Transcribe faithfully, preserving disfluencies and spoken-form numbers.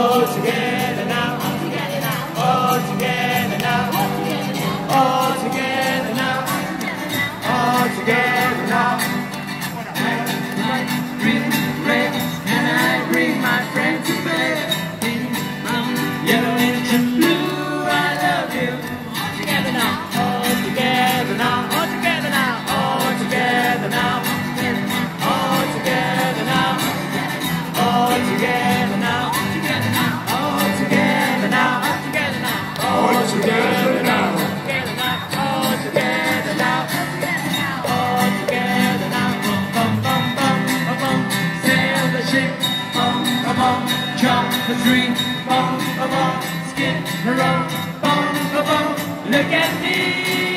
All together now. All together now. All together now. All together now. Green, red, and I bring my friends to bed. Yellow and blue, I love you. All together now. All together now. All together now. All together now. All together now. All together now. All together now. All together now. All together now. All together now. All together now. Bum bum bum bum bum. Sail the ship. Bum bum bum. Jump the tree. Bum bum bum. Skip the rope. Bum bum bum. Look at me.